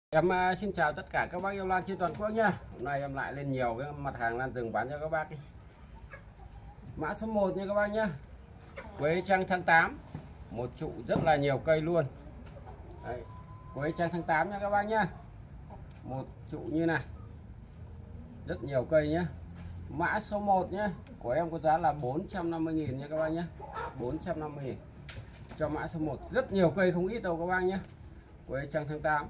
Em xin chào tất cả các bác yêu lan trên toàn quốc nhá. Hôm nay em lại lên nhiều cái mặt hàng lan rừng bán cho các bác đi. Mã số 1 nha các bác nhá. Quế trăng tháng 8. Một trụ rất là nhiều cây luôn. Đấy, quế trăng tháng 8 nha các bác nhá. Một trụ như này. Rất nhiều cây nhá. Mã số 1 nhá. Của em có giá là 450.000 nha các bác nhá. 450.000 cho mã số 1. Rất nhiều cây không ít đâu các bác nhá. Quế trăng tháng 8.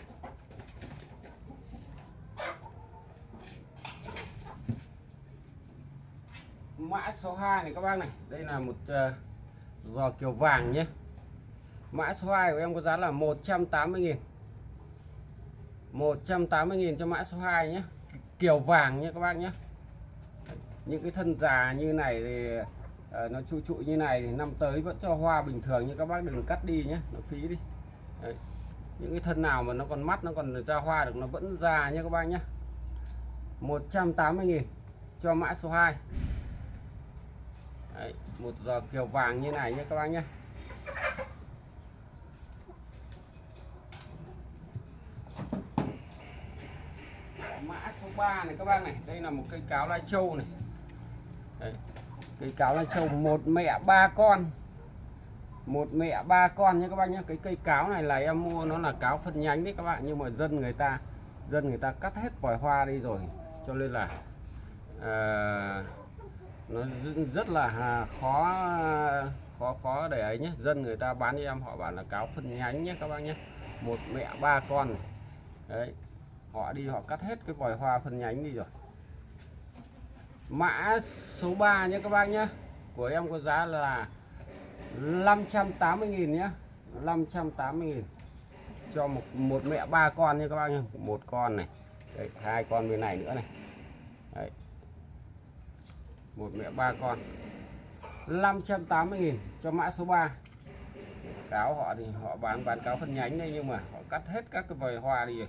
Mã số 2 này các bác này, đây là một giò kiều vàng nhé. Mã số 2 của em có giá là 180.000. 180.000 cho mã số 2 nhé. Kiều vàng nhé các bác nhé. Những cái thân già như này thì nó trụ như này thì năm tới vẫn cho hoa bình thường, nhưng các bác đừng cắt đi nhé, nó phí đi. Đấy. Những cái thân nào mà nó còn mắt, nó còn ra hoa được, nó vẫn già nhé các bác nhé. 180.000 cho mã số 2. Đấy, một giò kiều vàng như này nhé các bác nhé. Mã số 3 này các bác này, đây là một cây cáo lai châu này. Đấy, cây cáo lai châu một mẹ ba con. Một mẹ ba con nhé các bác nhé. Cái cây cáo này là em mua nó là cáo phân nhánh đấy các bạn, nhưng mà dân người ta cắt hết vòi hoa đi rồi, cho nên là nó rất là khó để ấy nhé. Dân người ta bán cho em họ bảo là cáo phân nhánh nhé các bác nhé. Một mẹ ba con. Đấy, họ đi họ cắt hết cái vòi hoa phân nhánh đi rồi. Mã số 3 nhé các bác nhé. Của em có giá là 580.000 nhé. 580.000 cho một mẹ ba con nha các bác nhé. Một con này. Đấy, hai con bên này nữa này. Đấy, một mẹ ba con. 580.000 cho mã số 3. Cáo họ thì họ bán cáo phân nhánh đây, nhưng mà họ cắt hết các cái vòi hoa đi rồi.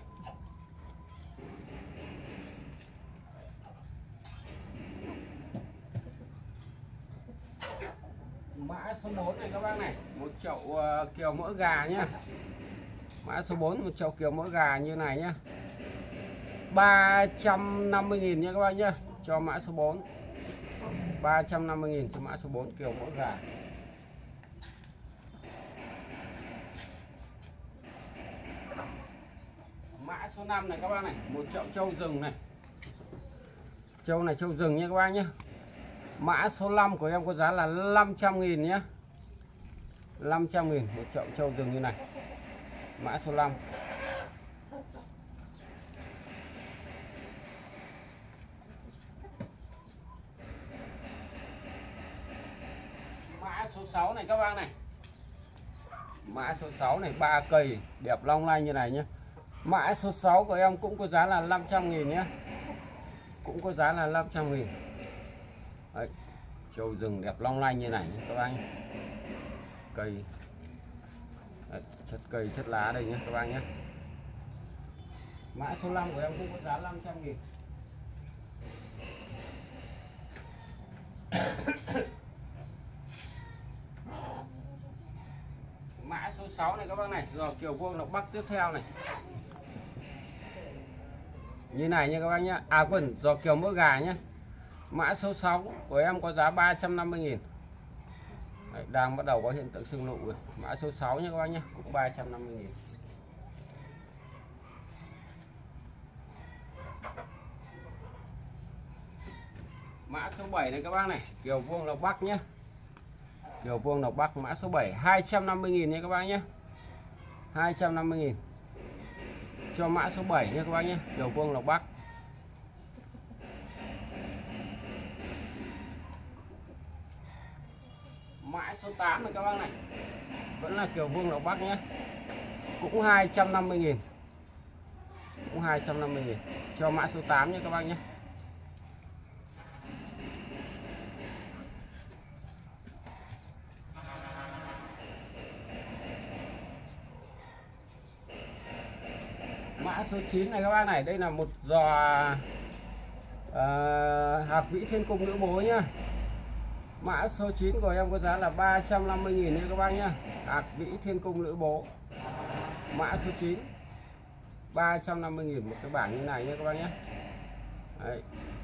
Mã số 4 này các bác này, một chậu kiều mỡ gà nhá. Mã số 4 một chậu kiều mỡ gà như này nhá. 350.000 nha các bác nhá, cho mã số 4. 350.000 cho mã số 4 kiều mỡ gà. Mã số 5 này các bác này, một chậu trâu rừng này. Trâu này trâu rừng nha các bác nhé. Mã số 5 của em có giá là 500.000 nhé. 500.000 một chậu trâu rừng như này. Mã số 5. Mã số 6 này các bác này. Mã số 6 này 3 cây đẹp long lanh như này nhé. Mã số 6 của em cũng có giá là 500.000 nhé. Cũng có giá là 500.000. Đấy, trâu rừng đẹp long lanh như này nhé các bác nhé. Cây đấy, chất cây chất lá đây nhé các bác nhé. Mã số 5 của em cũng có giá 500.000. Mã số 6 này các bác này, giò kiều vuông lộc bắc tiếp theo này. Như này nha các bác nhé. À quên, giò kiều mỡ gà nhé. Mã số 6 của em có giá 350.000. Đấy, đang bắt đầu có hiện tượng sưng nụ rồi. Mã số 6 nha các bác nhé, cũng 350.000. Mã số 7 này các bác này, kiều vuông lộc bắc nhé. Kiều vuông lộc bắc mã số 7 250.000 nha các bác nhé. 250.000 cho mã số 7 nha các bác nhé, kiều vuông lộc bắc. Mã số 8 này các bác này, vẫn là kiều vuông lộc bắc nhé. Cũng 250.000. Cũng 250.000 cho mã số 8 nha các bác nhé. Mã số 9 này các bác này, đây là một giò hạc vĩ thiên cung nữ bố nhá. Mã số 9 của em có giá là 350.000 nha các bác nhá. Hạc vĩ thiên cung nữ bố. Mã số 9. 350.000 một cái bảng như này nhé các bác nhé. Đấy.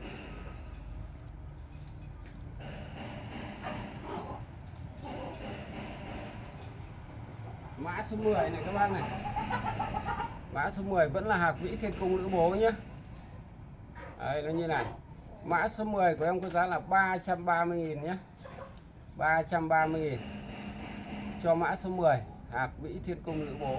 Mã số 10 này các bác này. Mã số 10 vẫn là hạc vĩ thiên cung lữ bố nhé. Đấy, nó như này. Mã số 10 của em có giá là 330.000 nhé. 330.000 cho mã số 10 hạc vĩ thiên cung lữ bố.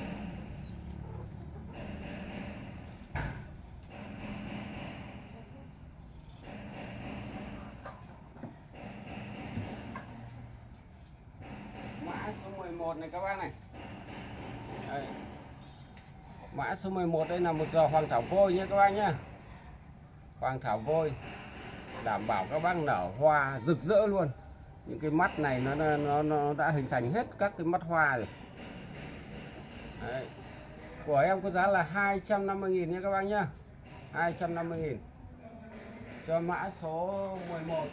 Mã số 11 này các bác này. Đây. Mã số 11 đây là một giò hoàng thảo vôi nhé các bác nhé. Hoàng thảo vôi đảm bảo các bác nở hoa rực rỡ luôn. Những cái mắt này nó đã hình thành hết các cái mắt hoa rồi. Đấy. Của em có giá là 250.000 nha các bác nhé. 250.000 cho mã số 11.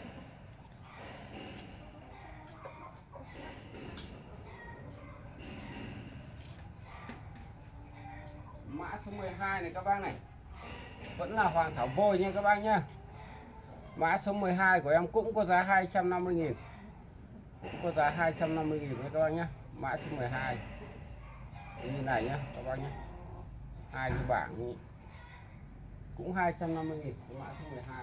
Mã số 12 này các bác này. Vẫn là hoàng thảo vôi nha các bác nhé. Mã số 12 của em cũng có giá 250.000. Cũng có giá 250.000 nha các bác nhé. Mã số 12 như này nhé các bác nhé. Hai cái bảng cũng 250.000 mã số 12.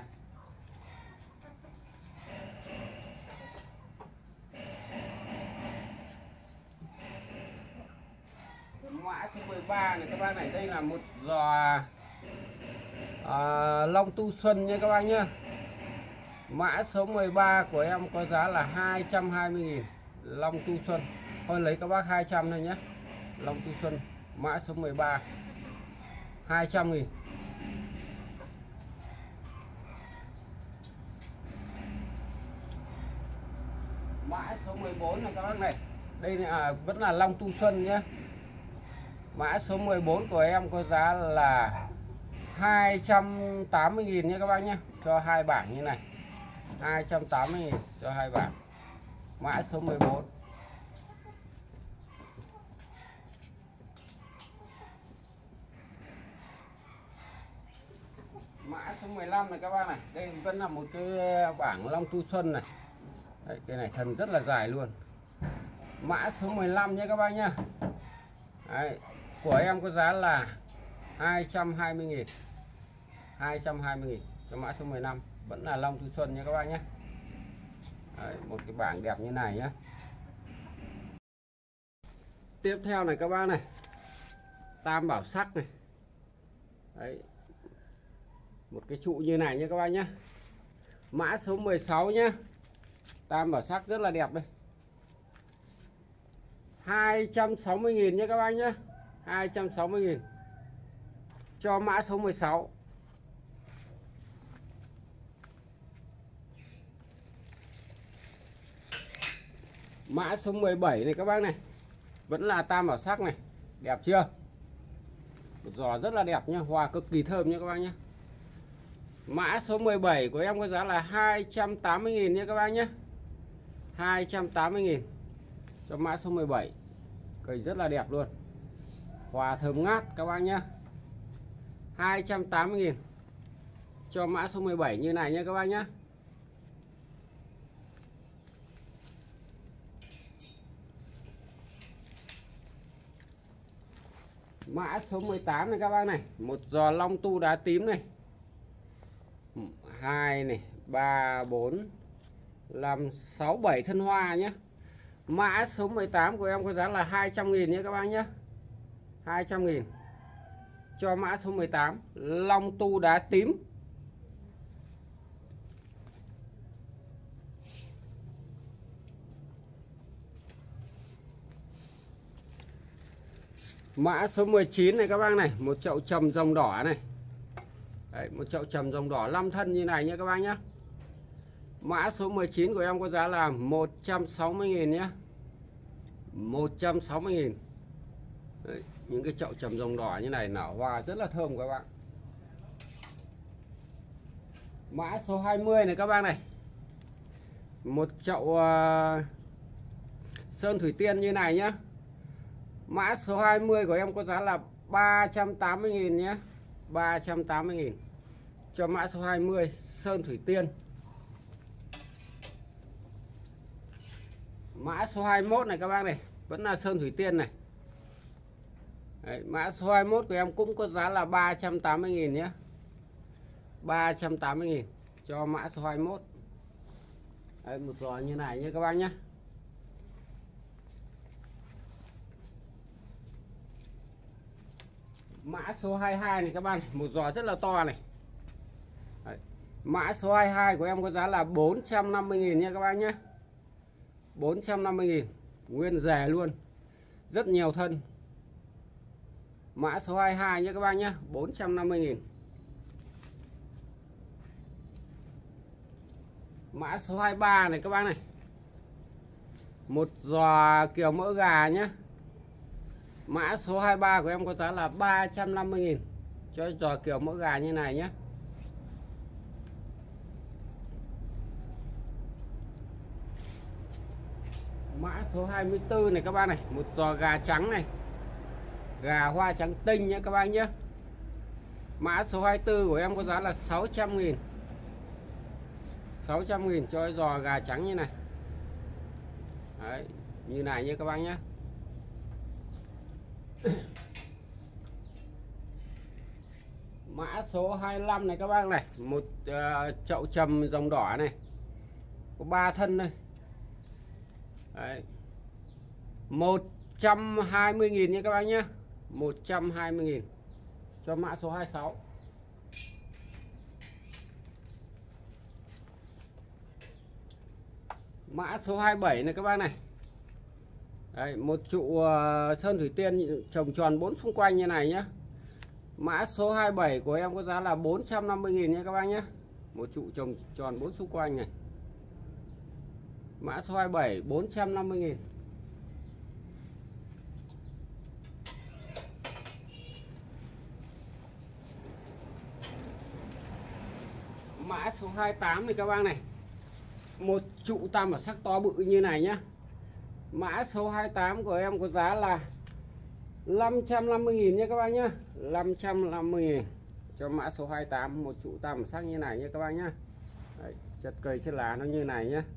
Mã số 13 này các bác này, đây là một giò Long Tu Xuân nha các bác nhé. Mã số 13 của em có giá là 220.000 Long Tu Xuân. Thôi lấy các bác 200 thôi nhé. Long Tu Xuân mã số 13 200.000. Mã số 14 này các bác này. Đây là vẫn là Long Tu Xuân nhé. Mã số 14 của em có giá là 280.000 nhé các bác nhé. Cho hai bảng như này. 280.000 cho hai bảng. Mã số 14. Mã số 15 này các bác này. Đây vẫn là một cái bảng Long Tu Xuân này. Đấy, cái này thân rất là dài luôn. Mã số 15 nhé các bác nhé. Đấy, của em có giá là 220.000. 220.000 cho mã số 15. Vẫn là Long Tu Xuân nha các bác nhé. Đấy, một cái bảng đẹp như này nhé. Tiếp theo này các bác này. Tam bảo sắc này. Đấy. Một cái trụ như này nha các bác nhé. Mã số 16 nhé. Tam bảo sắc rất là đẹp đây. 260.000 nhé các bác nhé. 260.000 cho mã số 16. Mã số 17 này các bác này. Vẫn là tam bảo sắc này. Đẹp chưa? Một giò rất là đẹp nhé. Hoa cực kỳ thơm nhé các bác nhé. Mã số 17 của em có giá là 280.000 nhé các bác nhé. 280.000 cho mã số 17. Cây rất là đẹp luôn. Hoa thơm ngát các bác nhé. 280.000 cho mã số 17 như này nhé các bác nhé. Mã số 18 này các bác này. Một giò Long Tu đá tím này. 2 này 3 4 5 6 7 thân hoa nhé. Mã số 18 của em có giá là 200.000 nhé các bác nhé. 200.000 cho mã số 18 Long Tu đá tím. Mã số 19 này các bác này. Một chậu trầm rồng đỏ này. Đấy, một chậu trầm rồng đỏ 5 thân như này nhé các bác nhé. Mã số 19 của em có giá là 160.000 nhé. 160.000. Đấy, những cái chậu trầm rồng đỏ như này nở hoa rất là thơm các bạn. Mã số 20 này các bác này. Một chậu sơn thủy tiên như này nhé. Mã số 20 của em có giá là 380.000 nhé. 380.000 cho mã số 20 sơn thủy tiên. Mã số 21 này các bác này, vẫn là sơn thủy tiên này. Đấy, mã số 21 của em cũng có giá là 380.000 nhé. 380.000 cho mã số 21. Đấy, một giò như này nhé các bác nhé. Mã số 22 này các bạn, một giò rất là to này. Đấy, mã số 22 của em có giá là 450.000 nha các bác nhé. 450.000 nguyên rẻ luôn, rất nhiều thân. Mã số 22 nhé các bác nhé, 450.000. Mã số 23 này các bác này, một giò kiểu mỡ gà nhé. Mã số 23 của em có giá là 350.000 cho giò kiểu mỡ gà như này nhé. Mã số 24 này các bác này, một giò gà trắng này, gà hoa trắng tinh nhé các bác nhé. Mã số 24 của em có giá là 600.000. 600.000 cho giò gà trắng như này. Đấy, như này nhé các bác nhé. Mã số 25 này các bác này, một chậu trầm rồng đỏ này, có 3 thân đây. Đấy, 120.000 nha các bác nhé. 120.000 cho mã số 26. Mã số 27 này các bác này. Đấy, một trụ sơn thủy tiên trồng tròn 4 xung quanh như này nhé. Mã số 27 của em có giá là 450.000 nha các bác nhé. Một trụ trồng tròn 4 xung quanh này. Mã số 27 450.000. Mã số 28 này các bác này, một trụ tam bảo sắc to bự như này nhá. Mã số 28 của em có giá là 550.000 nha các bác nhá. 550.000 cho mã số 28, một trụ tam bảo sắc như này nha các bác nhá. Đấy, chất cây chất lá nó như này nhá.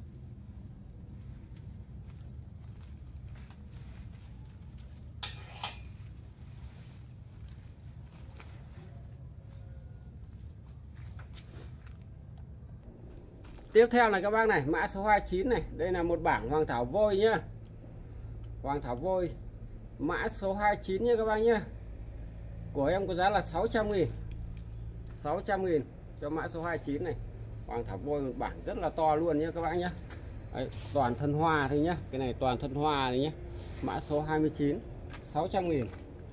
Tiếp theo này các bác này, mã số 29 này, đây là một bảng hoàng thảo vôi nhá. Hoàng thảo vôi mã số 29 nha các bác nhá. Của em có giá là 600.000. 600.000 cho mã số 29 này. Hoàng thảo vôi một bảng rất là to luôn nhá các bác nhá. Đấy, toàn thân hoa thôi nhá. Cái này toàn thân hoa này nhá. Mã số 29 600.000.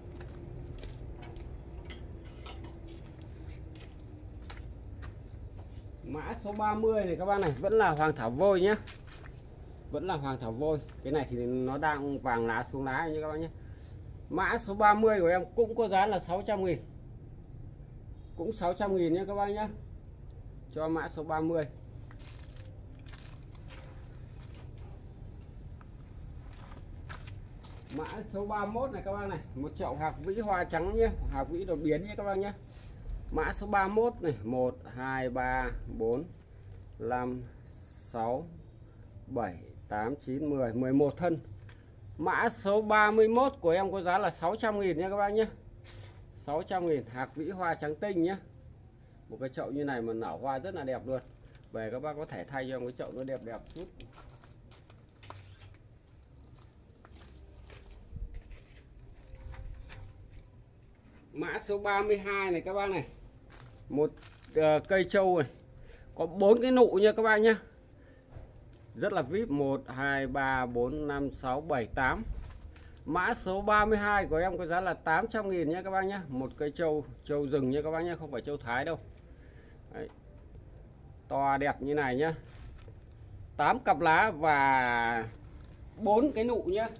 Mã số 30 này các bác này, vẫn là hoàng thảo vôi nhé. Vẫn là hoàng thảo vôi. Cái này thì nó đang vàng lá xuống lá như các bác nhé. Mã số 30 của em cũng có giá là 600.000. Cũng 600.000 nhé các bác nhé. Cho mã số 30. Mã số 31 này các bác này, một chậu hạc vĩ hoa trắng nhé. Hạc vĩ đột biến nhé các bác nhé. Mã số 31 này, 1 2 3 4 5 6 7 8 9 10 11 thân. Mã số 31 của em có giá là 600.000 nha các bác nhé. 600.000 hạc vĩ hoa trắng tinh nhé. Một cái chậu như này mà nở hoa rất là đẹp luôn. Về các bác có thể thay cho một cái chậu nó đẹp đẹp chút. Mã số 32 này các bác này, một cây trâu này, có 4 cái nụ nha các bác nhé. Rất là vip. 1 2 3 4 5 6 7 8. Mã số 32 của em có giá là 800.000 nha các bác nhé. Một cây trâu rừng nha các bác nhé, không phải trâu Thái đâu. Đấy, to đẹp như này nhá. 8 cặp lá và 4 cái nụ nhé.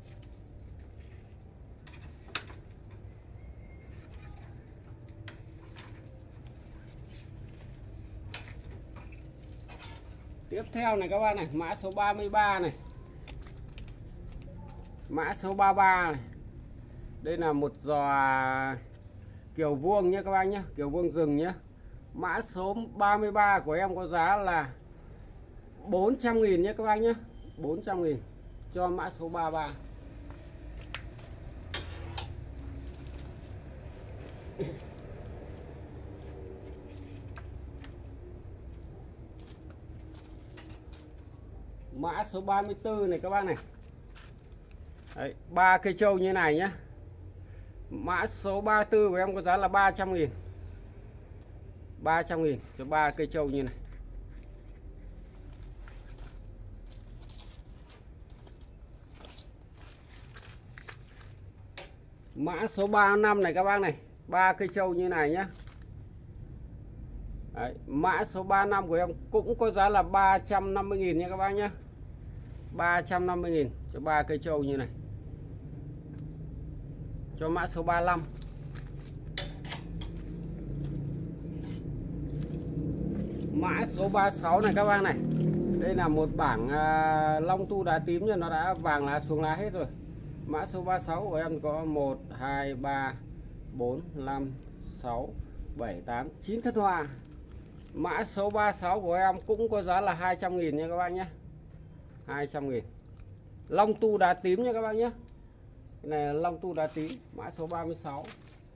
Tiếp theo này các bác này, mã số 33 này. Mã số 33 này. Đây là một giò kiểu vuông nhé các bác nhé, kiểu vuông rừng nhé. Mã số 33 của em có giá là 400.000 nhé các bác nhé, 400.000 cho mã số 33. Mã số 34 này các bác này. Đấy, 3 cây trâu như này nhé. Mã số 34 của em có giá là 300.000. 300.000 cho 3 cây trâu như này. Mã số 35 này các bác này, 3 cây trâu như này nhé. Đấy, mã số 35 của em cũng có giá là 350.000 nha các bác nhé. 350.000 cho 3 cây trâu như này. Cho mã số 35. Mã số 36 này các bác này. Đây là một bảng long tu đá tím nhưng nó đã vàng lá xuống lá hết rồi. Mã số 36 của em có 1 2 3 4 5 6 7 8 9 thân hoa. Mã số 36 của em cũng có giá là 200.000 nha các bác nhé. 200.000. Long tu đá tím nha các bác nhé. Cái này là long tu đá tím, mã số 36.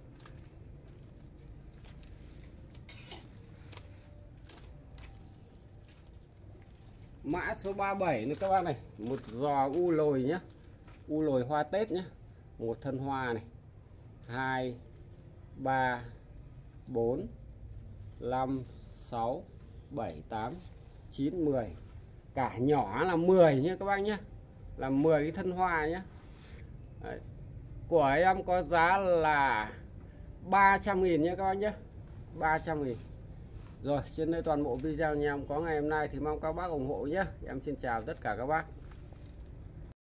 Mã số 37 này các bác này, một giò u lồi nhé. U lồi hoa Tết nhé. Một thân hoa này. 2 3 4 5 6 7 8 9 10. Cả nhỏ là 10 nhé các bác nhé. Là 10 cái thân hoa nhé. Đấy. Của em có giá là 300.000 nhé các bác nhé. 300.000. Rồi, trên đây toàn bộ video nhà em có ngày hôm nay thì mong các bác ủng hộ nhé. Em xin chào tất cả các bác.